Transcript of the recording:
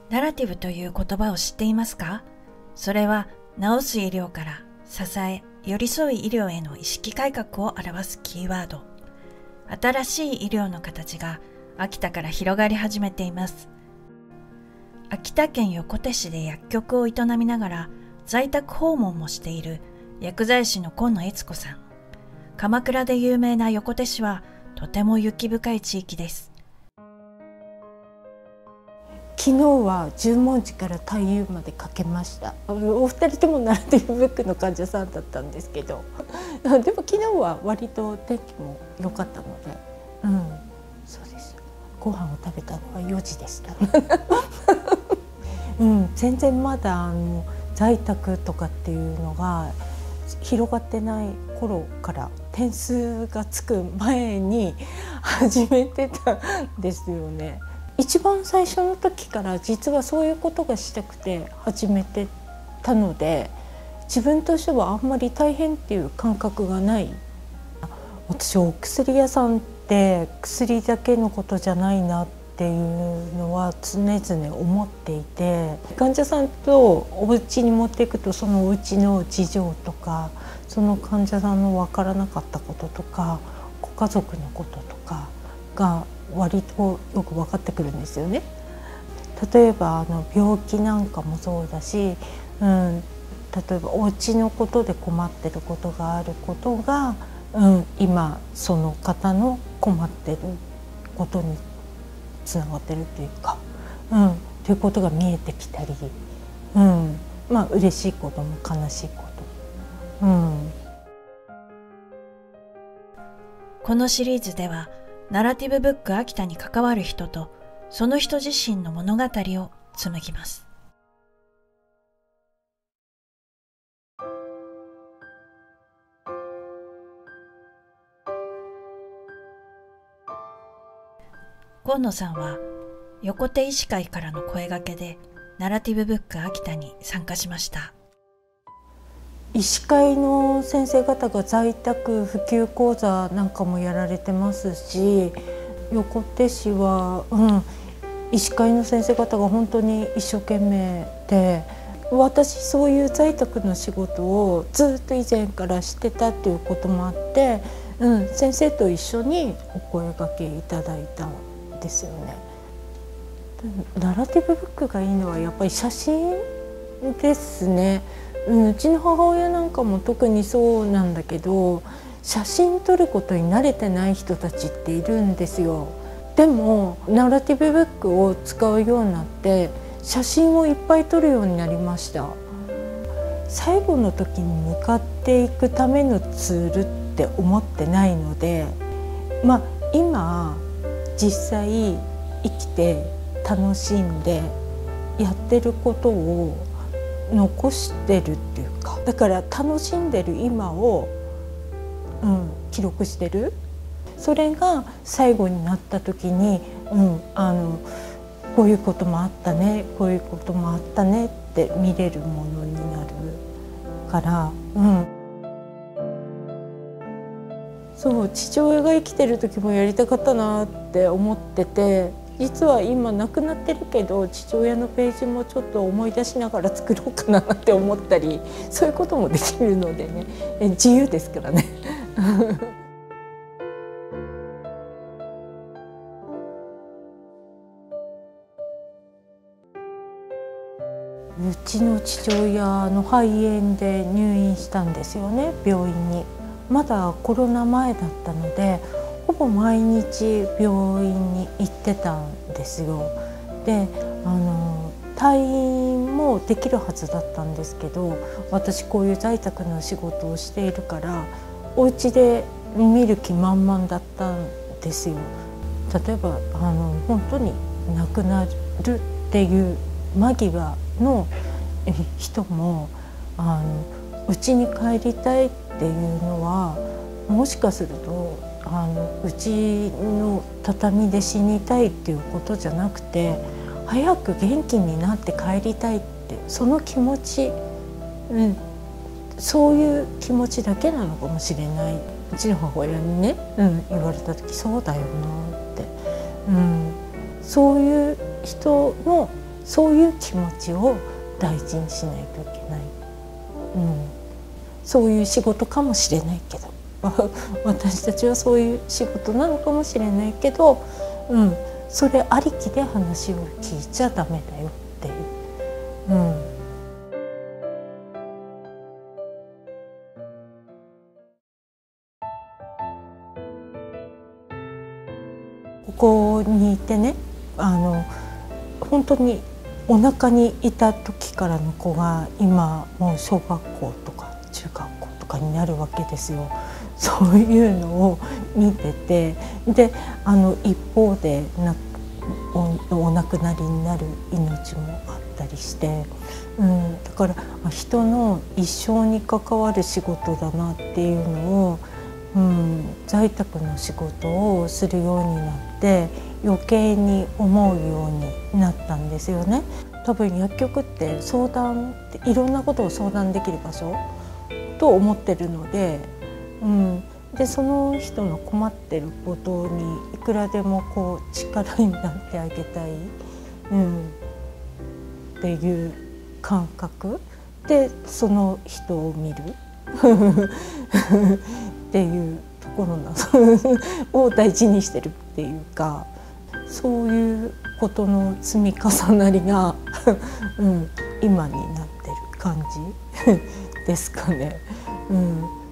ナラティブという言葉を知っていますか？それは治す医療から支え、寄り添う医療への意識改革を表すキーワード。新しい医療の形が秋田から広がり始めています。秋田県横手市で薬局を営みながら在宅訪問もしている薬剤師の今野悦子さん。鎌倉で有名な横手市はとても雪深い地域です。 昨日は十文字から太夫までかけました。お二人ともナラティブブックの患者さんだったんですけどでも昨日は割と天気も良かったので、そうです。ご飯を食べたのは4時でした全然まだ在宅とかっていうのが広がってない頃から点数がつく前に始めてたんですよね。一番最初の時から実はそういうことがしたくて始めてたので、自分としてはあんまり大変っていう感覚がない。私お薬屋さんって薬だけのことじゃないなっていうのは常々思っていて、患者さんとお家に持っていくとそのお家の事情とかその患者さんの分からなかったこととかご家族のこととかが割とよく分かってくるんですよね。例えば病気なんかもそうだし、例えばお家のことで困ってることがあることが、今その方の困ってることにつながってるっていうか、ということが見えてきたり、嬉しいことも悲しいこと、 このシリーズではナラティブブック秋田に関わる人とその人自身の物語を紡ぎます。今野さんは横手医師会からの声掛けでナラティブブック秋田に参加しました。 医師会の先生方が在宅普及講座なんかもやられてますし、横手市は、医師会の先生方が本当に一生懸命で、私そういう在宅の仕事をずっと以前からしてたっていうこともあって、先生と一緒にお声掛けいただいたんですよね。ナラティブブックがいいのはやっぱり写真ですね。うちの母親なんかも特にそうなんだけど、写真撮ることに慣れてない人たちっているんですよ。でもナラティブブックを使うようになって写真をいっぱい撮るようになりました。最後の時に向かっていくためのツールって思ってないので、今実際生きて楽しんでやってることを残してるっていうか、だから楽しんでる今を、記録してる。それが最後になった時に、こういうこともあったね、こういうこともあったねって見れるものになるから、そう父親が生きてる時もやりたかったなって思ってて、実は今亡くなってるけど父親のページもちょっと思い出しながら作ろうかなって思ったり、そういうこともできるのでね、自由ですからねうちの父親の肺炎で入院したんですよね、病院に。まだコロナ前だったのでほぼ毎日病院に行ってたんですよ。で退院もできるはずだったんですけど、私こういう在宅の仕事をしているからお家で見る気満々だったんですよ。例えば本当に亡くなるっていう間際の人も家に帰りたいっていうのは、もしかするとうちの畳で死にたいっていうことじゃなくて、早く元気になって帰りたいってその気持ち、そういう気持ちだけなのかもしれない。うちの母親にね、言われた時そうだよなって、そういう人のそういう気持ちを大事にしないといけない、そういう仕事かもしれないけど私たちはそういう仕事なのかもしれないけど、それありきで話を聞いちゃダメだよっていう。ここにいてね、本当にお腹にいた時からの子が今もう小学校とか中学校とかになるわけですよ。そういうのを見てて、で一方でお亡くなりになる命もあったりして、だから人の一生に関わる仕事だなっていうのを、在宅の仕事をするようになって余計に思うようになったんですよね。多分薬局って相談っていろんなことを相談できる場所と思ってるので、でその人の困ってることにいくらでもこう力になってあげたい、っていう感覚でその人を見るっていうところを大事にしてるっていうか、そういうことの積み重なりが今になってる感じですかね。